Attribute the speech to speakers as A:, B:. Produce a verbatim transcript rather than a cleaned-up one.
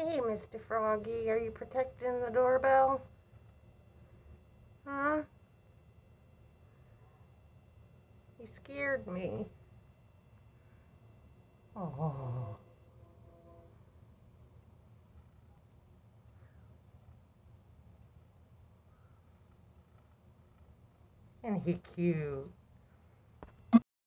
A: Hey, Mister Froggy, are you protecting the doorbell? Huh? You scared me. Oh. And he cute.